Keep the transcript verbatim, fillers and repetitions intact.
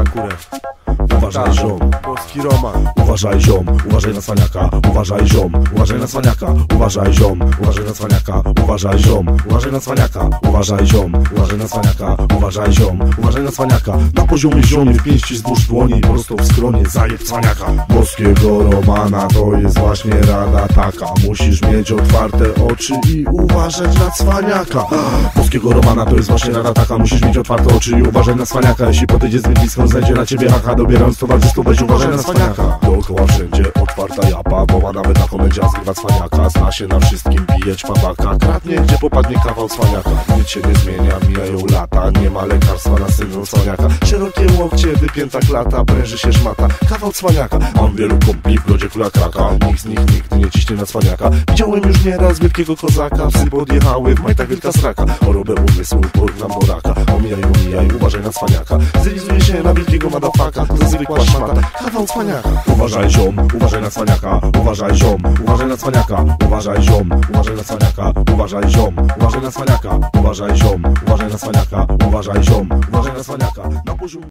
na kurę. Uważaj ziom, Polski roman. uważaj ziom, uważaj na cwaniaka, uważaj ziom, uważaj na cwaniaka, uważaj ziom, uważaj na cwaniaka, uważaj ziom, uważaj na cwaniaka, uważaj ziom, uważaj na cwaniaka, uważaj ziom, uważaj na cwaniaka. Na poziomie ziomie w pięści wzdłuż dłoni, prosto w skronie zajeb cwaniaka. Boskiego Romana to jest właśnie rada taka, musisz mieć otwarte oczy i uważać na cwaniaka. Boskiego Romana to jest właśnie rada taka, musisz mieć otwarte oczy i uważaj na cwaniaka. Jeśli podejdzie zbyt blisko, znajdzie na ciebie haka, dobierając towarzystwo, weź uważaj na cwaniaka. Dookoła wszędzie otwarta japa, bo ma nawet na komendzie, a zgrywa cwaniaka. Zna się na wszystkim, bije ćpawaka, kradnie gdzie popadnie kawał cwaniaka. Nic się nie zmienia, mijają lata, nie ma lekarstwa na syndrom cwaniaka. Szerokie łokcie, wypięta klata, pręży się szmata, kawał cwaniaka. Mam wielu kumpli w brodzie kula kraka, nikt z nich nigdy nie ciśnie na cwaniaka. Widziałem już nieraz wielkiego kozaka, psy podjechały w majtach wielka straka. Chorobę umysłu porównam do raka, omijaj, omijaj, uważaj na cwaniaka. Zylizuje się na wielkiego madafaka, to zwykła szmata, kawał cwaniaka. Uważaj ziom, uważaj na cwaniaka, uważaj ziom, uważaj na cwaniaka, uważaj ziom, uważaj na cwaniaka, uważaj ziom, uważaj na cwaniaka, uważaj ziom, uważaj na cwaniaka, uważaj ziom, uważaj na cwaniaka. Na poziomie